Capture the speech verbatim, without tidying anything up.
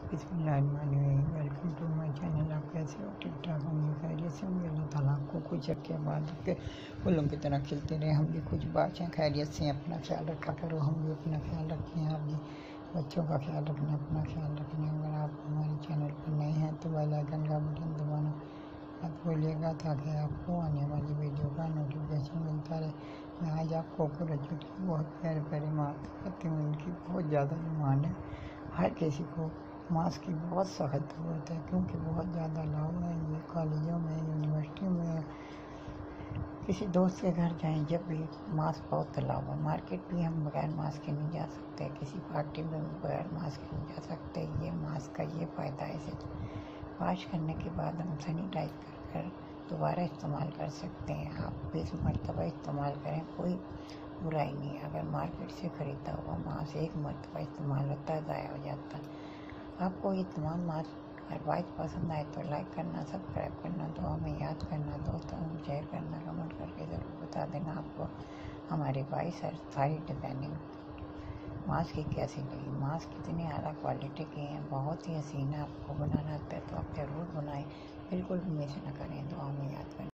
बिस्मिल्लाहिर्रहमानिर्रहीम। Welcome to my channel. आप कैसे हो? ठीक ठाक होंगे, खैरियत से होंगे। अल्लाह ताला आपको कुछ रखे बाद के फूलों की तरह खिलते रहे। हम भी कुछ बातें खैरियत से अपना ख्याल रखा करो, हम भी अपना ख्याल रखें। आप भी बच्चों का ख्याल रखना, अपना ख्याल रखना। अगर आप हमारे चैनल पर नए हैं तो बेल आइकन का बटन दबाना मत भूलिएगा ताकि आपको आने वाली वीडियो का नोटिफिकेशन मिलता रहे। मैं आज आपको कोकोरच की बहुत प्यारे प्यारे मास्क दिखाती हूँ। इनकी बहुत ज़्यादा डिमांड है। हर किसी को मास्क की बहुत सख्त ज़रूरत है क्योंकि बहुत ज़्यादा लाभ है। ये कॉलेजों में, यूनिवर्सिटियों में, किसी दोस्त के घर जाएं जब भी मास्क बहुत अलाव है। मार्केट भी हम बगैर मास्क के नहीं जा सकते, किसी पार्टी में भी बगैर मास्क के नहीं जा सकते। ये मास्क का ये फ़ायदा है, इसे वॉश करने के बाद हम सैनिटाइज कर कर दोबारा इस्तेमाल कर सकते हैं। आप बीस मरतबा इस्तेमाल करें, कोई बुराई नहीं है। अगर मार्केट से ख़रीदा हुआ मास्क एक मरतबा इस्तेमाल होता है, ज़ाया हो जाता है। आपको ये तमाम मास्क एडवाइस पसंद आए तो लाइक करना, सब्सक्राइब करना, दुआ में याद करना, दोस्तों में शेयर करना, कमेंट करके ज़रूर बता देना आपको हमारी बाईस सारी डिज़ाइनिंग मास्क की कैसी लगी। मास्क कितनी आला क्वालिटी के हैं, बहुत ही हसीन है। आपको बनाना आता है तो आप ज़रूर बनाएं, बिल्कुल भी मिस ना करें। दुआ में याद करें।